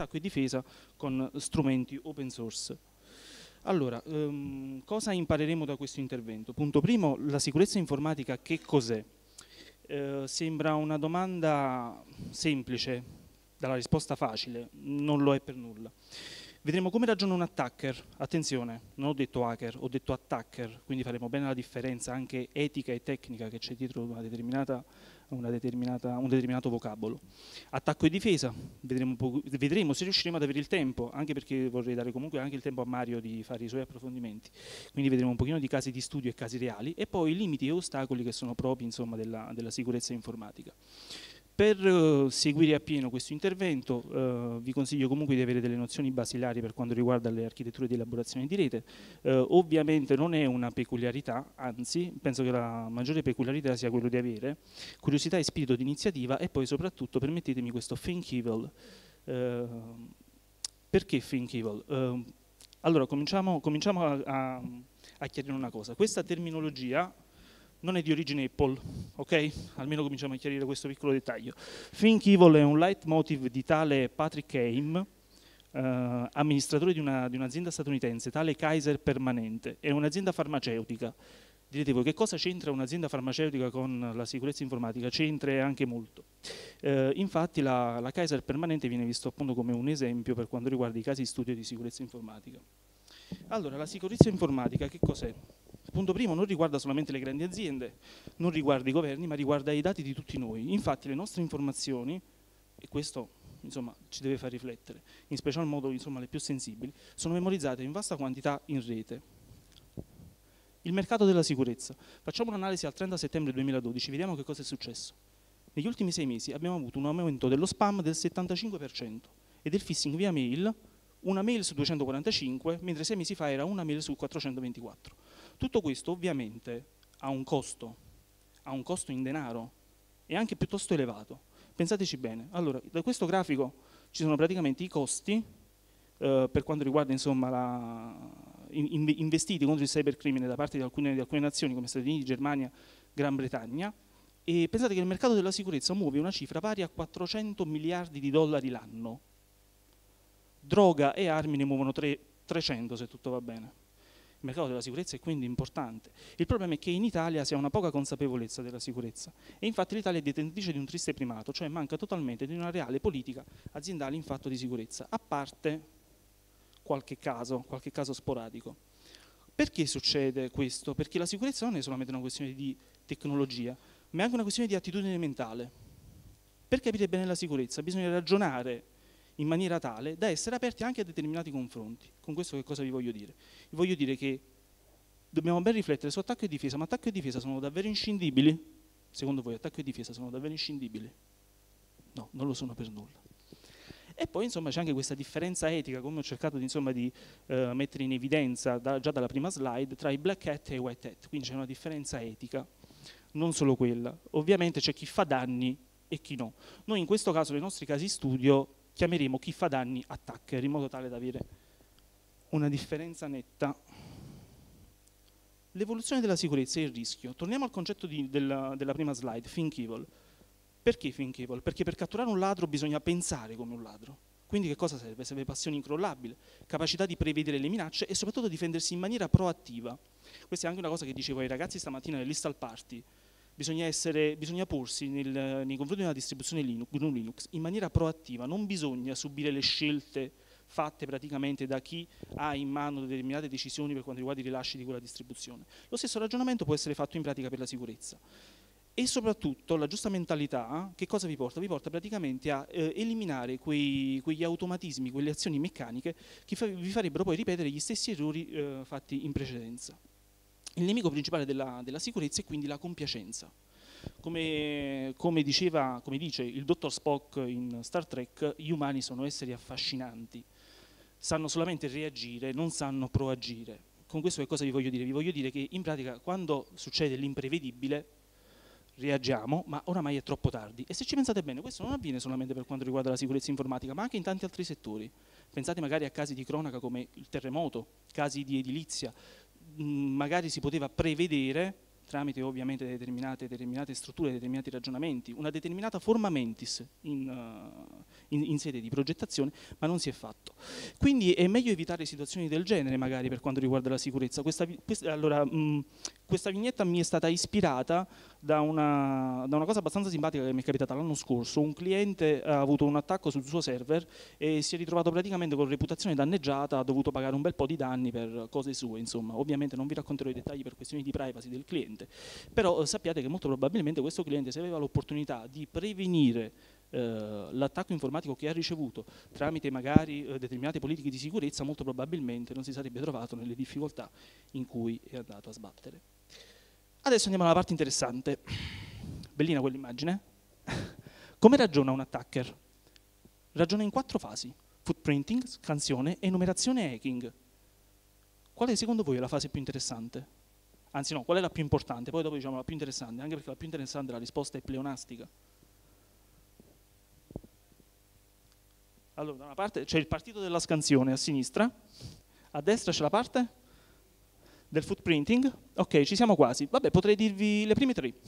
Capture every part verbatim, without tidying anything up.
attacco e difesa con strumenti open source. Allora, ehm, cosa impareremo da questo intervento? Punto primo, la sicurezza informatica che cos'è? Eh, sembra una domanda semplice, dalla risposta facile, non lo è per nulla. Vedremo come ragiona un attacker. Attenzione, non ho detto hacker, ho detto attacker, quindi faremo bene la differenza anche etica e tecnica che c'è dietro una determinata, una determinata, un determinato vocabolo. Attacco e difesa, vedremo, vedremo se riusciremo ad avere il tempo, anche perché vorrei dare comunque anche il tempo a Mario di fare i suoi approfondimenti. Quindi vedremo un pochino di casi di studio e casi reali e poi i limiti e ostacoli che sono propri, insomma, della, della sicurezza informatica. Per uh, seguire appieno questo intervento uh, vi consiglio comunque di avere delle nozioni basilari per quanto riguarda le architetture di elaborazione di rete. Uh, ovviamente non è una peculiarità, anzi penso che la maggiore peculiarità sia quello di avere curiosità e spirito di iniziativa e poi soprattutto permettetemi questo think evil. Uh, perché think evil? Uh, allora cominciamo, cominciamo a, a, a chiarire una cosa. Questa terminologia non è di origine Apple, ok? Almeno cominciamo a chiarire questo piccolo dettaglio. Think Evil è un leitmotiv di tale Patrick Haim, eh, amministratore di, una, di un'azienda statunitense, tale Kaiser Permanente. È un'azienda farmaceutica. Direte voi, che cosa c'entra un'azienda farmaceutica con la sicurezza informatica? C'entra anche molto. Eh, infatti la, la Kaiser Permanente viene visto appunto come un esempio per quanto riguarda i casi di studio di sicurezza informatica. Allora, la sicurezza informatica che cos'è? Punto primo, non riguarda solamente le grandi aziende, non riguarda i governi, ma riguarda i dati di tutti noi. Infatti le nostre informazioni, e questo insomma, ci deve far riflettere, in special modo insomma, le più sensibili, sono memorizzate in vasta quantità in rete. Il mercato della sicurezza. Facciamo un'analisi al trenta settembre duemiladodici, vediamo che cosa è successo. Negli ultimi sei mesi abbiamo avuto un aumento dello spam del settantacinque per cento e del phishing via mail, una mail su duecentoquarantacinque, mentre sei mesi fa era una mail su quattrocentoventiquattro. Tutto questo ovviamente ha un costo, ha un costo in denaro e anche piuttosto elevato. Pensateci bene. Allora, da questo grafico ci sono praticamente i costi eh, per quanto riguarda insomma, la, in, investiti contro il cybercrimine da parte di alcune, di alcune nazioni come Stati Uniti, Germania, Gran Bretagna, e pensate che il mercato della sicurezza muove una cifra pari a quattrocento miliardi di dollari l'anno. Droga e armi ne muovono trecento se tutto va bene. Il mercato della sicurezza è quindi importante. Il problema è che in Italia si ha una poca consapevolezza della sicurezza e infatti l'Italia è detentrice di un triste primato, cioè manca totalmente di una reale politica aziendale in fatto di sicurezza, a parte qualche caso, qualche caso sporadico. Perché succede questo? Perché la sicurezza non è solamente una questione di tecnologia, ma è anche una questione di attitudine mentale. Per capire bene la sicurezza bisogna ragionare in maniera tale da essere aperti anche a determinati confronti. Con questo che cosa vi voglio dire? Vi voglio dire che dobbiamo ben riflettere su attacco e difesa, ma attacco e difesa sono davvero inscindibili? Secondo voi attacco e difesa sono davvero inscindibili? No, non lo sono per nulla. E poi insomma c'è anche questa differenza etica, come ho cercato di, insomma, di eh, mettere in evidenza da, già dalla prima slide, tra i black hat e i white hat, quindi c'è una differenza etica, non solo quella. Ovviamente c'è chi fa danni e chi no. Noi in questo caso, nei nostri casi studio, chiameremo chi fa danni attacker, in modo tale da avere una differenza netta. L'evoluzione della sicurezza e il rischio. Torniamo al concetto di, della, della prima slide, think evil. Perché think evil? Perché per catturare un ladro bisogna pensare come un ladro. Quindi che cosa serve? Serve passione incrollabile, capacità di prevedere le minacce e soprattutto difendersi in maniera proattiva. Questa è anche una cosa che dicevo ai ragazzi stamattina nell'Instal Party. Bisogna, essere, bisogna porsi nel, nei confronti di una distribuzione Linux in maniera proattiva, non bisogna subire le scelte fatte praticamente da chi ha in mano determinate decisioni per quanto riguarda i rilasci di quella distribuzione. Lo stesso ragionamento può essere fatto in pratica per la sicurezza. E soprattutto la giusta mentalità, che cosa vi porta? Vi porta praticamente a eh, eliminare quei, quegli automatismi, quelle azioni meccaniche che fa, vi farebbero poi ripetere gli stessi errori eh, fatti in precedenza. Il nemico principale della, della sicurezza è quindi la compiacenza. Come, come, diceva, come dice il dottor Spock in Star Trek, gli umani sono esseri affascinanti, sanno solamente reagire, non sanno proagire. Con questo che cosa vi voglio dire? Vi voglio dire che in pratica quando succede l'imprevedibile reagiamo, ma oramai è troppo tardi. E se ci pensate bene, questo non avviene solamente per quanto riguarda la sicurezza informatica, ma anche in tanti altri settori. Pensate magari a casi di cronaca come il terremoto, casi di edilizia. Magari si poteva prevedere, tramite ovviamente determinate, determinate strutture, determinati ragionamenti, una determinata forma mentis in, uh, in, in sede di progettazione, ma non si è fatto. Quindi è meglio evitare situazioni del genere magari per quanto riguarda la sicurezza. Questa, questa, allora, mh, questa vignetta mi è stata ispirata da una, da una cosa abbastanza simpatica che mi è capitata l'anno scorso. Un cliente ha avuto un attacco sul suo server e si è ritrovato praticamente con reputazione danneggiata, ha dovuto pagare un bel po' di danni per cose sue, insomma. Ovviamente non vi racconterò i dettagli per questioni di privacy del cliente, però eh, sappiate che molto probabilmente questo cliente, se aveva l'opportunità di prevenire eh, l'attacco informatico che ha ricevuto tramite magari eh, determinate politiche di sicurezza, molto probabilmente non si sarebbe trovato nelle difficoltà in cui è andato a sbattere. Adesso andiamo alla parte interessante. Bellina quell'immagine? Come ragiona un attacker? Ragiona in quattro fasi: footprinting, scansione, enumerazione e hacking. Quale secondo voi è la fase più interessante? Anzi no, qual è la più importante? Poi dopo diciamo la più interessante, anche perché la più interessante la risposta è pleonastica. Allora, da una parte c'è il partito della scansione a sinistra, a destra c'è la parte del footprinting. Ok, ci siamo quasi. Vabbè, potrei dirvi le prime tre.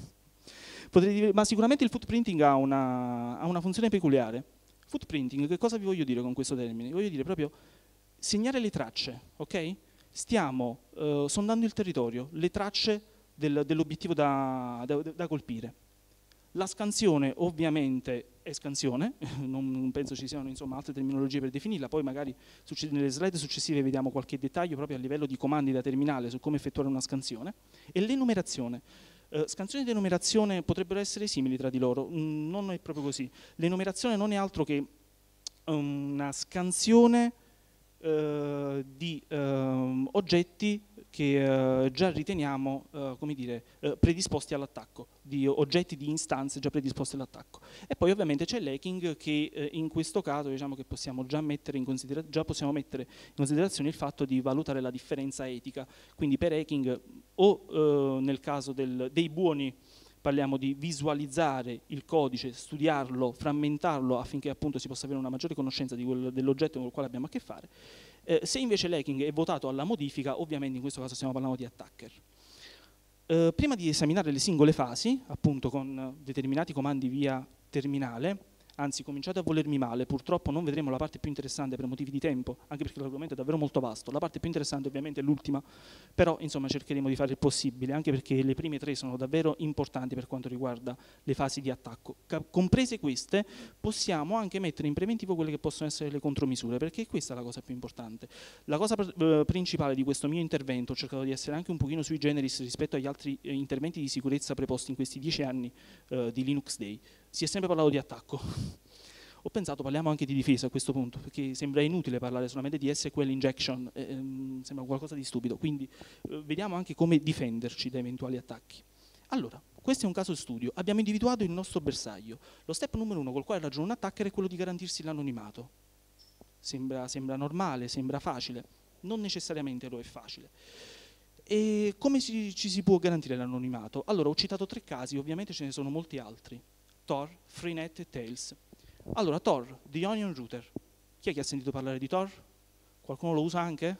Potrei dirvi, ma sicuramente il footprinting ha una, ha una funzione peculiare. Footprinting, che cosa vi voglio dire con questo termine? Vi voglio dire proprio segnare le tracce, ok? Stiamo eh, sondando il territorio, le tracce del, dell'obiettivo da, da, da colpire. La scansione ovviamente è scansione, non, non penso ci siano insomma, altre terminologie per definirla, poi magari nelle slide successive vediamo qualche dettaglio proprio a livello di comandi da terminale su come effettuare una scansione. E l'enumerazione. Uh, scansione ed enumerazione potrebbero essere simili tra di loro, mm, non è proprio così. L'enumerazione non è altro che una scansione uh, di uh, oggetti che uh, già riteniamo uh, come dire, uh, predisposti all'attacco, di oggetti, di istanze già predisposti all'attacco. E poi ovviamente c'è l'hacking che uh, in questo caso diciamo che possiamo già mettere, in considera- già possiamo mettere in considerazione il fatto di valutare la differenza etica. Quindi per hacking o uh, nel caso del, dei buoni parliamo di visualizzare il codice, studiarlo, frammentarlo affinché appunto si possa avere una maggiore conoscenza di quel, dell'oggetto con il quale abbiamo a che fare. Eh, se invece l'hacking è votato alla modifica, ovviamente in questo caso stiamo parlando di attacker. Eh, prima di esaminare le singole fasi, appunto con determinati comandi via terminale, anzi cominciate a volermi male, purtroppo non vedremo la parte più interessante per motivi di tempo, anche perché l'argomento è davvero molto vasto. La parte più interessante ovviamente è l'ultima, però insomma cercheremo di fare il possibile, anche perché le prime tre sono davvero importanti per quanto riguarda le fasi di attacco. Comprese queste, possiamo anche mettere in preventivo quelle che possono essere le contromisure, perché questa è la cosa più importante. La cosa eh, principale di questo mio intervento, ho cercato di essere anche un pochino sui generis rispetto agli altri eh, interventi di sicurezza preposti in questi dieci anni eh, di Linux Day. Si è sempre parlato di attacco. Ho pensato parliamo anche di difesa a questo punto, perché sembra inutile parlare solamente di S Q L injection, ehm, sembra qualcosa di stupido, quindi eh, vediamo anche come difenderci da eventuali attacchi. Allora, questo è un caso studio, abbiamo individuato il nostro bersaglio. Lo step numero uno col quale ragiona un attacker è quello di garantirsi l'anonimato. Sembra, sembra normale, sembra facile, non necessariamente lo è facile. E come si, ci si può garantire l'anonimato? Allora, ho citato tre casi, ovviamente ce ne sono molti altri. Tor, Freenet e Tails. Allora, Tor, The Onion Router. Chi è che ha sentito parlare di Tor? Qualcuno lo usa anche?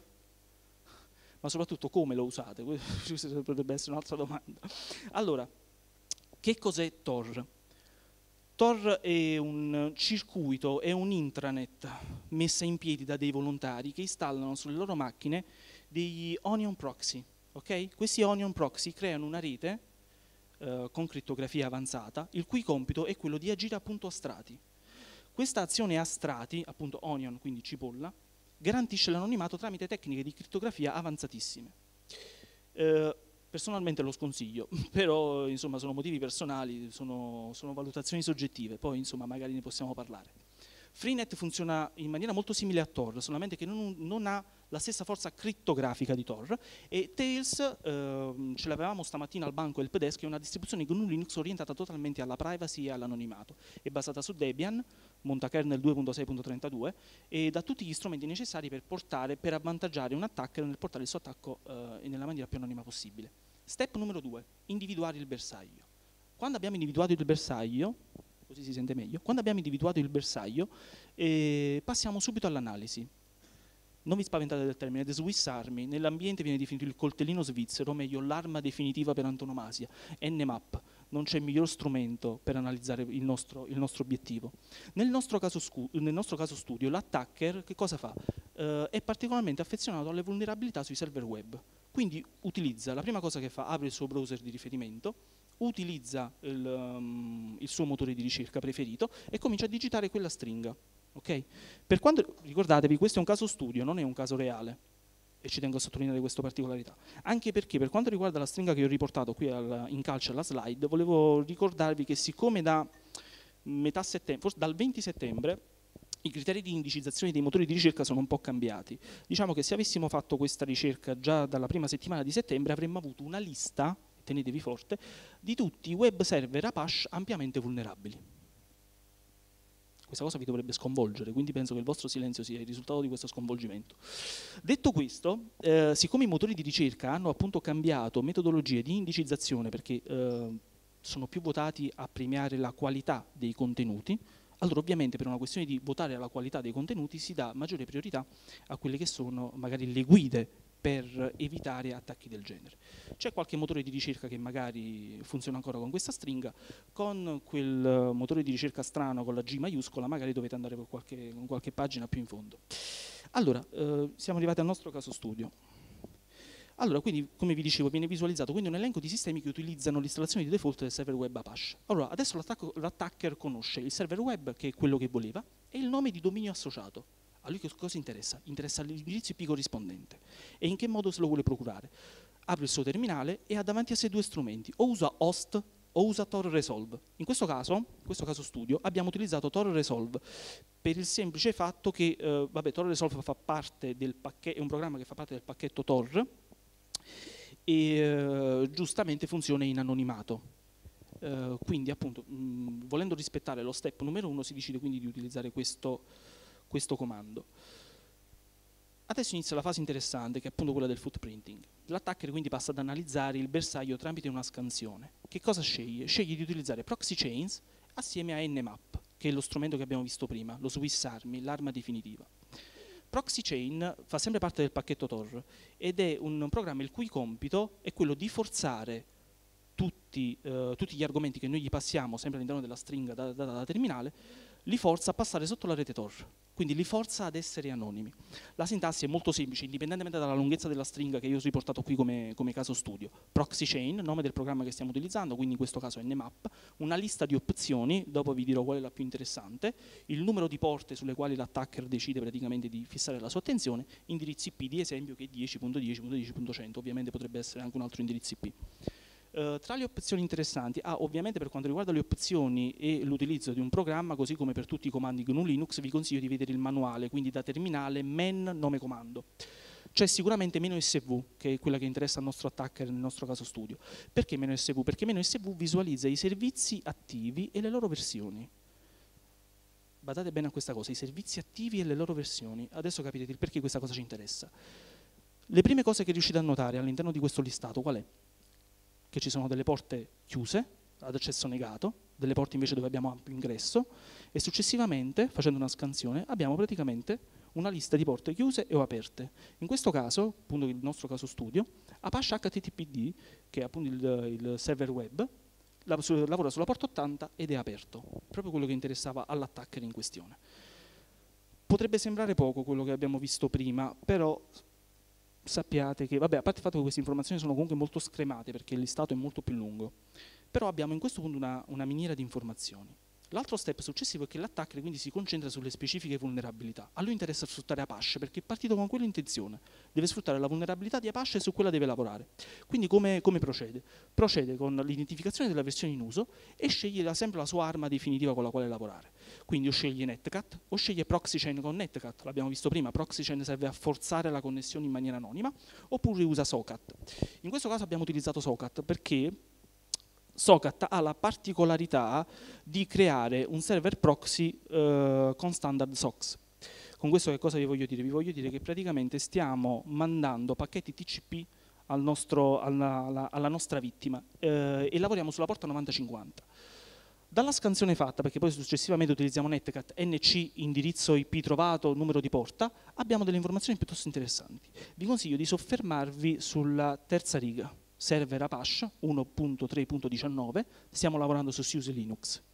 Ma soprattutto come lo usate? Questa potrebbe essere un'altra domanda. Allora, che cos'è Tor? Tor è un circuito, è un intranet messa in piedi da dei volontari che installano sulle loro macchine degli Onion Proxy. Okay? Questi Onion Proxy creano una rete eh, con crittografia avanzata, il cui compito è quello di agire appunto a strati. Questa azione a strati, appunto Onion, quindi cipolla, garantisce l'anonimato tramite tecniche di crittografia avanzatissime. Eh, personalmente lo sconsiglio, però insomma sono motivi personali, sono, sono valutazioni soggettive, poi insomma magari ne possiamo parlare. Freenet funziona in maniera molto simile a Tor, solamente che non, non ha la stessa forza crittografica di Tor, e Tails, eh, ce l'avevamo stamattina al banco help desk, è una distribuzione G N U Linux orientata totalmente alla privacy e all'anonimato. È basata su Debian, monta kernel due punto sei punto trentadue ed ha tutti gli strumenti necessari per portare, per avvantaggiare un attacker nel portare il suo attacco eh, nella maniera più anonima possibile. Step numero due, individuare il bersaglio. Quando abbiamo individuato il bersaglio, così si sente meglio, quando abbiamo individuato il bersaglio eh, passiamo subito all'analisi. Non vi spaventate del termine, The Swiss Army, nell'ambiente viene definito il coltellino svizzero, o meglio l'arma definitiva per antonomasia, Nmap. Non c'è miglior strumento per analizzare il nostro, il nostro obiettivo. Nel nostro caso, nel nostro caso studio, l'attacker che cosa fa? Uh, è particolarmente affezionato alle vulnerabilità sui server web. Quindi utilizza, la prima cosa che fa, apre il suo browser di riferimento, utilizza il, um, il suo motore di ricerca preferito e comincia a digitare quella stringa. Okay? Per quanto, ricordatevi, questo è un caso studio, non è un caso reale, e ci tengo a sottolineare questa particolarità, anche perché per quanto riguarda la stringa che ho riportato qui al, in calce alla slide, volevo ricordarvi che siccome da metà settembre, forse dal venti settembre, i criteri di indicizzazione dei motori di ricerca sono un po' cambiati. Diciamo che se avessimo fatto questa ricerca già dalla prima settimana di settembre avremmo avuto una lista, tenetevi forte, di tutti i web server Apache ampiamente vulnerabili. Questa cosa vi dovrebbe sconvolgere, quindi penso che il vostro silenzio sia il risultato di questo sconvolgimento. Detto questo, eh, siccome i motori di ricerca hanno appunto cambiato metodologie di indicizzazione perché eh, sono più votati a premiare la qualità dei contenuti, allora ovviamente per una questione di votare alla qualità dei contenuti si dà maggiore priorità a quelle che sono magari le guide per evitare attacchi del genere. C'è qualche motore di ricerca che magari funziona ancora con questa stringa, con quel motore di ricerca strano con la G maiuscola magari dovete andare per qualche, con qualche pagina più in fondo. Allora, eh, siamo arrivati al nostro caso studio. Allora, quindi, come vi dicevo, viene visualizzato quindi un elenco di sistemi che utilizzano l'installazione di default del server web Apache. Allora, adesso l'attacker conosce il server web, che è quello che voleva, e il nome di dominio associato. A lui cosa interessa? Interessa l'indirizzo I P corrispondente. E in che modo se lo vuole procurare? Apre il suo terminale e ha davanti a sé due strumenti, o usa host o usa Tor Resolve. In questo caso, in questo caso studio, abbiamo utilizzato Tor Resolve per il semplice fatto che, eh, vabbè, Tor Resolve fa parte del pacchetto, è un programma che fa parte del pacchetto Tor e eh, giustamente funziona in anonimato. Uh, quindi appunto, mh, volendo rispettare lo step numero uno, si decide quindi di utilizzare questo, questo comando. Adesso inizia la fase interessante, che è appunto quella del footprinting. L'attacker quindi passa ad analizzare il bersaglio tramite una scansione. Che cosa sceglie? Sceglie di utilizzare proxy chains assieme a Nmap, che è lo strumento che abbiamo visto prima, lo Swiss Army, l'arma definitiva. Proxy Chain fa sempre parte del pacchetto Tor ed è un programma il cui compito è quello di forzare tutti, eh, tutti gli argomenti che noi gli passiamo sempre all'interno della stringa data da, da, da terminale, li forza a passare sotto la rete Tor, quindi li forza ad essere anonimi. La sintassi è molto semplice, indipendentemente dalla lunghezza della stringa che io ho riportato qui come, come caso studio. Proxy chain, nome del programma che stiamo utilizzando, quindi in questo caso Nmap, una lista di opzioni, dopo vi dirò qual è la più interessante, il numero di porte sulle quali l'attacker decide praticamente di fissare la sua attenzione, indirizzo I P di esempio che è dieci punto dieci punto dieci punto cento, ovviamente potrebbe essere anche un altro indirizzo I P. Uh, tra le opzioni interessanti, ah, ovviamente per quanto riguarda le opzioni e l'utilizzo di un programma, così come per tutti i comandi con un Linux, vi consiglio di vedere il manuale, quindi da terminale man nome comando. C'è sicuramente meno S V, che è quella che interessa al nostro attacker nel nostro caso studio. Perché meno S V? Perché meno S V visualizza i servizi attivi e le loro versioni. Badate bene a questa cosa, i servizi attivi e le loro versioni. Adesso capirete il perché questa cosa ci interessa. Le prime cose che riuscite a notare all'interno di questo listato, qual è? Che ci sono delle porte chiuse ad accesso negato, delle porte invece dove abbiamo ampio ingresso e successivamente, facendo una scansione, abbiamo praticamente una lista di porte chiuse e o aperte. In questo caso, appunto il nostro caso studio, Apache H T T P D, che è appunto il, il server web, lavora sulla porta ottanta ed è aperto, proprio quello che interessava all'attacker in questione. Potrebbe sembrare poco quello che abbiamo visto prima, però sappiate che, vabbè, a parte il fatto che queste informazioni sono comunque molto scremate perché il listato è molto più lungo, però abbiamo in questo punto una, una miniera di informazioni. L'altro step successivo è che l'attacker quindi si concentra sulle specifiche vulnerabilità. A lui interessa sfruttare Apache perché è partito con quell'intenzione, deve sfruttare la vulnerabilità di Apache e su quella deve lavorare. Quindi come, come procede? Procede con l'identificazione della versione in uso e sceglie sempre la sua arma definitiva con la quale lavorare. Quindi o sceglie Netcat o sceglie Proxy Chain con Netcat, l'abbiamo visto prima, Proxy Chain serve a forzare la connessione in maniera anonima, oppure usa Socat. In questo caso abbiamo utilizzato Socat perché Socat ha la particolarità di creare un server proxy eh, con standard S O X. Con questo che cosa vi voglio dire? Vi voglio dire che praticamente stiamo mandando pacchetti T C P al nostro, alla, alla, alla nostra vittima eh, e lavoriamo sulla porta novanta cinquanta. Dalla scansione fatta, perché poi successivamente utilizziamo Netcat, N C, indirizzo I P trovato, numero di porta, abbiamo delle informazioni piuttosto interessanti. Vi consiglio di soffermarvi sulla terza riga, server Apache uno punto tre punto diciannove, stiamo lavorando su SUSE Linux.